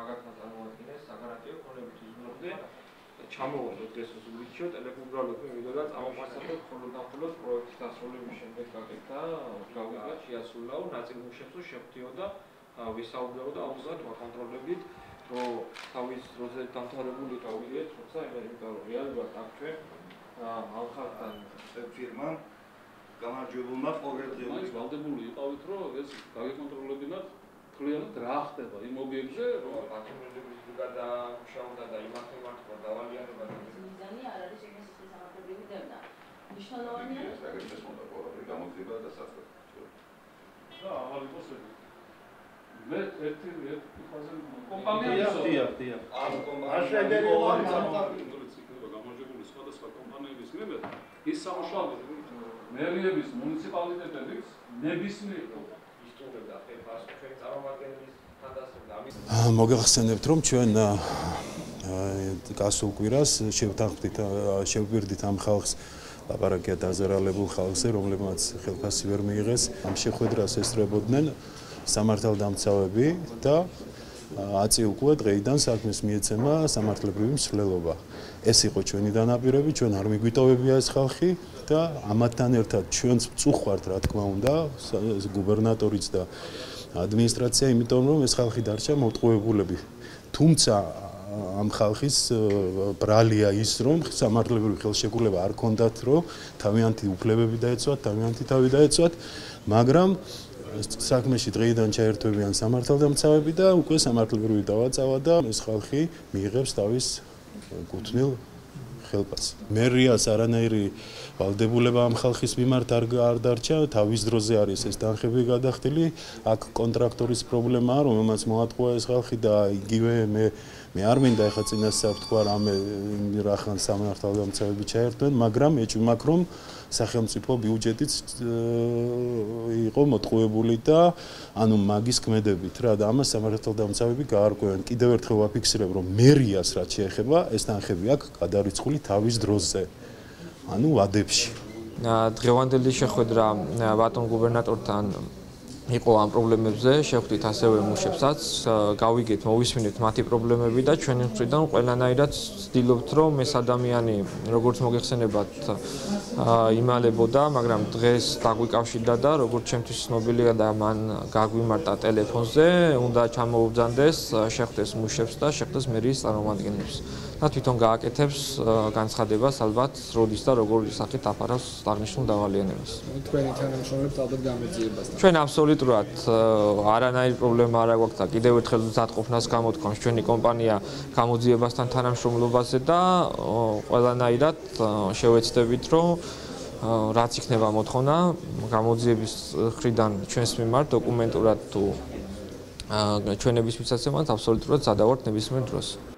მაგათმა წარმოადგენეს საგარანტიო ქონებით უზრუნველდე ჩამოვარდა დღეს ზუგდიდში ტელეკომუნიკაციები მიდოდა წამოყარსახებ მხოლოდ და მხოლოდ პროექტის დასრულების შემდეგ გაკეთა გავიგა შეასრულაო ნაწილ მუშებსო შეხვდიოდა ვისაუბრებოდა აუზად ვაკონტროლებით რომ თავის დროზე დამთავრებული გავიგეთ თუმცა იმიტომ რომ რეალურად აქ ჩვენ ამ ხალხთან ფირმამ გამარჯვებულმა ყოველდღიური ვალდებული იყავით რომ ეს გაგეკონტროლებინათ realmente რა ხდება იმ ობიექტზე რომ პატრონების ბრიგადა მუშაობდა და იმართება დავალიანება და მიზანი არ არის ეგრე სამართლებრივი დევნა. მნიშვნელოვანია ეს აგრეთვე მონოპოლური გამოძიება და საწყო. და აღარ იყოს ეს. მე ერთი ფაზე კომპანია დია. ამ კომპანია გამარჯვებული სხვადასხვა კომპანიების მიერ ის სამუშაო მერიების მუნიციპალიტეტების ნებისმიერ ისტორია ფეხას ჩვენ წარმომადგენლის თანდასწორ და ამის მოგახსენებთ რომ ჩვენ გასულ კვირას შევგვირდით ამ ხალხს ლაპარაკია დაზარალებულ ხალხზე რომლებმაც ხელფასი ვერ მიიღეს ამ შეხვედრას ესწრებოდნენ სამართალდამცავები და აწიუკლე დღეიდან საქმეს მიეცემა სამართლებრივი მსვლელობა. ეს იყო ჩვენი დანაპირები, ჩვენ არ მიგვიტოვებია ეს ხალხი და ამათთან ერთად ჩვენც წუხვართ რა თქმა უნდა, გუბერნატორიც და ადმინისტრაცია, იმიტომ რომ ეს ხალხი დარჩა მოტყუებულები. თუმცა ამ ხალხის ბრალია ის რომ სამართლებრივი ხელშეკრულება არ ქონდათ რომ თავიანთი უფლებები დაეცვათ, თავიანთი თავი დაეცვათ, მაგრამ საქმეში დღეიდან ჩაერთვებიან სამართალდამცავები და უკვე სამართლებრივი დავაწავა და ეს ხალხი მიიღებს თავის გუთნილ ხელფასს. მერიას არანაირი ვალდებულება ამ ხალხის მიმართ არ დარჩა, თავის დროზე არის ეს თანხები გადახდილი, აქ კონტრაქტორის პრობლემაა, რომელმაც მოატყუა ეს ხალხი და იგივე მე არ მინდა ეხლა წინასწარ ვთქვა რამე რახან სამართალდამცავები ჩაერთვენ, მაგრამ ეჭვმაქ რომ სახელმწიფო ბიუჯეტიც იყო მოტყუებული და ანუ მაგის ქმედებით რა და ამას სამართალდამცავები გაარკვევენ. კიდევ ერთხელ ვაფიქსირებ რომ მერიას რაც შეეხება ეს თანხები აქვს გადარიცხული თავის დროზე. ანუ ვადებში. დღევანდელი შეხვედრა ბატონ გუბერნატორთან იყო ამ პრობლემებზე, შეხვდით ასევე მუშებსაც, გავიგეთ, მოვისმინეთ მათი პრობლემები და ჩვენი მხრიდან ყველანაირად ვცდილობთ, რომ ეს ადამიანი, როგორც მოგეხსენებათ, იმალებოდა, მაგრამ დღეს დაგვიკავშირდა და როგორც ჩემთვის ცნობილია და მან გაგვიმართა ტელეფონზე, უნდა ჩამოუგზავნდეს, შეხვდეს მუშებს და შეხვდეს მერიის წარმომადგენლებს. და თვითონ გააკეთებს განცხადებას ალბათ როდის და როგორი სახით აფარავს აღნიშნულ დავალიანებას. თქვენი თანამშრომლებს ალბათ გამოძიებასთან. ჩვენ აბსოლუტურად არანაირი პრობლემა არ აქვს და კიდევ ერთხელ მზადყოფნას გამოთქვამს ჩვენი კომპანია გამოძიებასთან თანამშრომლობაზე და ყველანაირად შევეცდებით რომ რაც იქნება მოთხოვნა გამოძიების მხრიდან ჩვენს მიმართ დოკუმენტურად თუ ჩვენების მისაცემად აბსოლუტურად სადავართ ნებისმიერ დროს.